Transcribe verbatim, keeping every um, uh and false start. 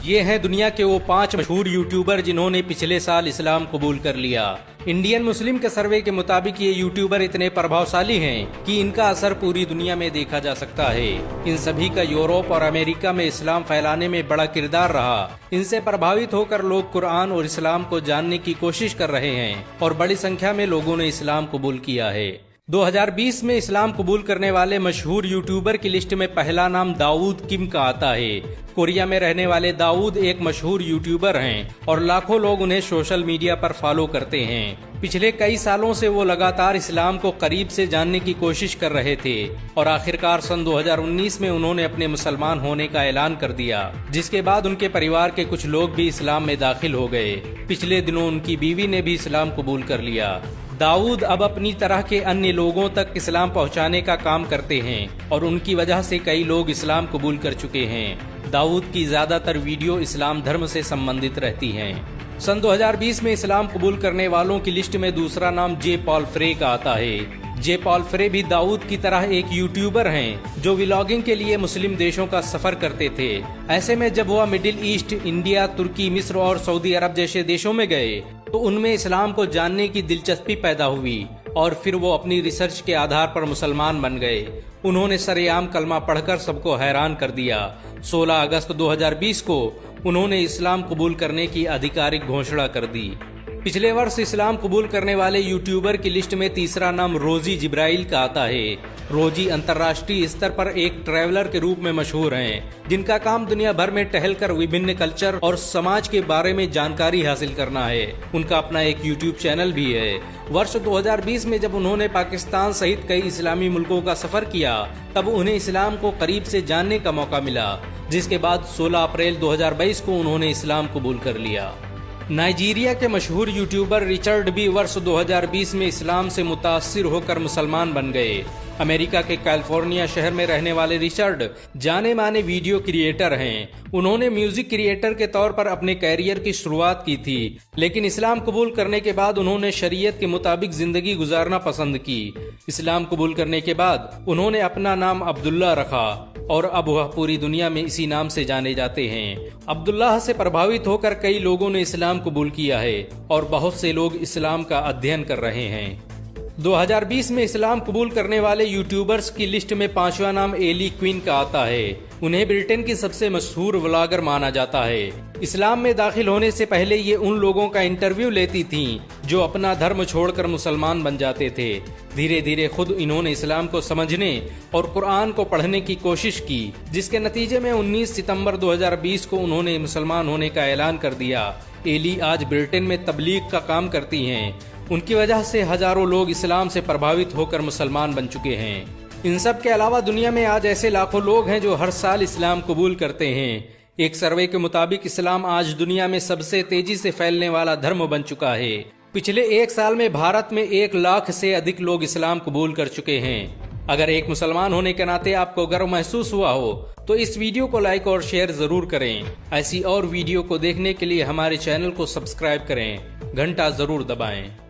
ये हैं दुनिया के वो पांच मशहूर यूट्यूबर जिन्होंने पिछले साल इस्लाम कबूल कर लिया। इंडियन मुस्लिम के सर्वे के मुताबिक ये यूट्यूबर इतने प्रभावशाली हैं कि इनका असर पूरी दुनिया में देखा जा सकता है। इन सभी का यूरोप और अमेरिका में इस्लाम फैलाने में बड़ा किरदार रहा। इनसे प्रभावित होकर लोग कुरान और इस्लाम को जानने की कोशिश कर रहे हैं और बड़ी संख्या में लोगों ने इस्लाम कबूल किया है। दो हज़ार बीस में इस्लाम कबूल करने वाले मशहूर यूट्यूबर की लिस्ट में पहला नाम दाऊद किम का आता है। कोरिया में रहने वाले दाऊद एक मशहूर यूट्यूबर हैं और लाखों लोग उन्हें सोशल मीडिया पर फॉलो करते हैं। पिछले कई सालों से वो लगातार इस्लाम को करीब से जानने की कोशिश कर रहे थे और आखिरकार सन दो हज़ार उन्नीस में उन्होंने अपने मुसलमान होने का ऐलान कर दिया, जिसके बाद उनके परिवार के कुछ लोग भी इस्लाम में दाखिल हो गए। पिछले दिनों उनकी बीवी ने भी इस्लाम कबूल कर लिया। दाऊद अब अपनी तरह के अन्य लोगों तक इस्लाम पहुंचाने का काम करते हैं और उनकी वजह से कई लोग इस्लाम कबूल कर चुके हैं। दाऊद की ज्यादातर वीडियो इस्लाम धर्म से संबंधित रहती हैं। सन दो हज़ार बीस में इस्लाम कबूल करने वालों की लिस्ट में दूसरा नाम जे पॉल फ्रे का आता है। जे पॉल फ्रे भी दाऊद की तरह एक यूट्यूबर हैं जो व्लॉगिंग के लिए मुस्लिम देशों का सफर करते थे। ऐसे में जब वह मिडिल ईस्ट, इंडिया, तुर्की, मिस्र और सऊदी अरब जैसे देशों में गए तो उनमें इस्लाम को जानने की दिलचस्पी पैदा हुई और फिर वो अपनी रिसर्च के आधार पर मुसलमान बन गए। उन्होंने सरेआम कलमा पढ़कर सबको हैरान कर दिया। सोलह अगस्त दो हज़ार बीस को उन्होंने इस्लाम कबूल करने की आधिकारिक घोषणा कर दी। पिछले वर्ष इस्लाम कबूल करने वाले यूट्यूबर की लिस्ट में तीसरा नाम रोजी जिब्राइल का आता है। रोजी अंतर्राष्ट्रीय स्तर पर एक ट्रैवलर के रूप में मशहूर हैं, जिनका काम दुनिया भर में टहलकर विभिन्न कल्चर और समाज के बारे में जानकारी हासिल करना है। उनका अपना एक यूट्यूब चैनल भी है। वर्ष दो हज़ार बीस में जब उन्होंने पाकिस्तान सहित कई इस्लामी मुल्कों का सफर किया तब उन्हें इस्लाम को करीब से जानने का मौका मिला, जिसके बाद सोलह अप्रैल दो हज़ार बाईस को उन्होंने इस्लाम कबूल कर लिया। नाइजीरिया के मशहूर यूट्यूबर रिचर्ड भी वर्ष दो हज़ार बीस में इस्लाम से मुतासिर होकर मुसलमान बन गए। अमेरिका के कैलिफोर्निया शहर में रहने वाले रिचर्ड जाने माने वीडियो क्रिएटर हैं। उन्होंने म्यूजिक क्रिएटर के तौर पर अपने कैरियर की शुरुआत की थी, लेकिन इस्लाम कबूल करने के बाद उन्होंने शरीयत के मुताबिक जिंदगी गुजारना पसंद की। इस्लाम कबूल करने के बाद उन्होंने अपना नाम अब्दुल्ला रखा और अब वह पूरी दुनिया में इसी नाम से जाने जाते हैं। अब्दुल्लाह से प्रभावित होकर कई लोगों ने इस्लाम कबूल किया है और बहुत से लोग इस्लाम का अध्ययन कर रहे हैं। दो हज़ार बीस में इस्लाम कबूल करने वाले यूट्यूबर्स की लिस्ट में पांचवा नाम एली क्वीन का आता है। उन्हें ब्रिटेन की सबसे मशहूर व्लॉगर माना जाता है। इस्लाम में दाखिल होने से पहले ये उन लोगों का इंटरव्यू लेती थीं जो अपना धर्म छोड़कर मुसलमान बन जाते थे। धीरे धीरे खुद इन्होंने इस्लाम को समझने और कुरान को पढ़ने की कोशिश की, जिसके नतीजे में उन्नीस सितंबर दो हज़ार बीस को उन्होंने मुसलमान होने का ऐलान कर दिया। एली आज ब्रिटेन में तबलीग का काम करती हैं। उनकी वजह से हजारों लोग इस्लाम से प्रभावित होकर मुसलमान बन चुके हैं। इन सब के अलावा दुनिया में आज ऐसे लाखों लोग हैं जो हर साल इस्लाम कबूल करते हैं। एक सर्वे के मुताबिक इस्लाम आज दुनिया में सबसे तेजी से फैलने वाला धर्म बन चुका है। पिछले एक साल में भारत में एक लाख से अधिक लोग इस्लाम कबूल कर चुके हैं। अगर एक मुसलमान होने के नाते आपको गर्व महसूस हुआ हो तो इस वीडियो को लाइक और शेयर जरूर करें। ऐसी और वीडियो को देखने के लिए हमारे चैनल को सब्सक्राइब करें, घंटा जरूर दबाएं।